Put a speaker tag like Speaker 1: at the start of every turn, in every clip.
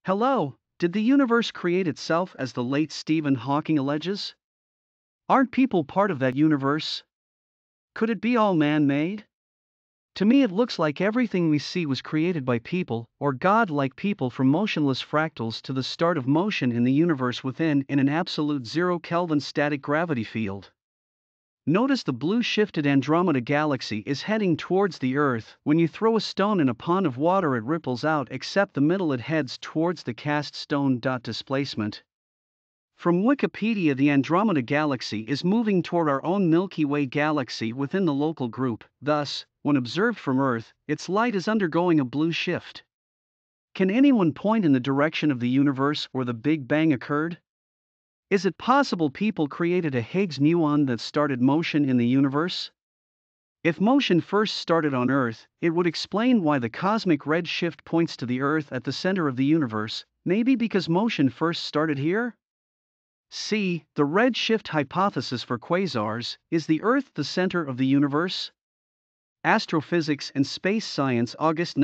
Speaker 1: Hello, did the universe create itself as the late Stephen Hawking alleges? Aren't people part of that universe? Could it be all man-made? To me it looks like everything we see was created by people, or God-like people, from motionless fractals to the start of motion in the universe within in an absolute zero Kelvin static gravity field. Notice the blue shifted Andromeda galaxy is heading towards the Earth. When you throw a stone in a pond of water it ripples out, except the middle it heads towards the cast stone. Displacement. From Wikipedia, the Andromeda galaxy is moving toward our own Milky Way galaxy within the local group. Thus, when observed from Earth, its light is undergoing a blue shift. Can anyone point in the direction of the universe where the Big Bang occurred? Is it possible people created a Higgs muon that started motion in the universe? If motion first started on Earth, it would explain why the cosmic redshift points to the Earth at the center of the universe, maybe because motion first started here? See, the redshift hypothesis for quasars. Is the Earth the center of the universe? Astrophysics and Space Science, August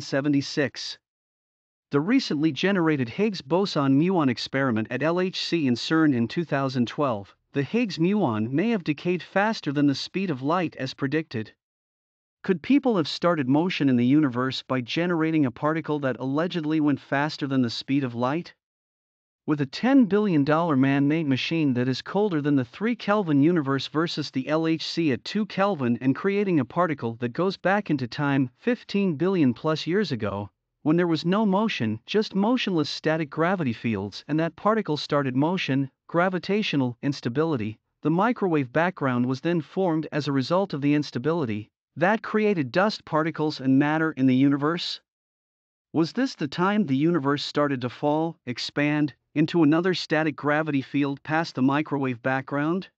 Speaker 1: 1976. The recently generated Higgs boson muon experiment at LHC and Cern in 2012, the Higgs muon may have decayed faster than the speed of light as predicted. Could people have started motion in the universe by generating a particle that allegedly went faster than the speed of light? With a $10 billion man-made machine that is colder than the 3 Kelvin universe versus the LHC at 2 Kelvin and creating a particle that goes back into time 15 billion plus years ago, when there was no motion, just motionless static gravity fields, and that particle started motion, gravitational instability, the microwave background was then formed as a result of the instability, that created dust particles and matter in the universe? Was this the time the universe started to fall, expand, into another static gravity field past the microwave background?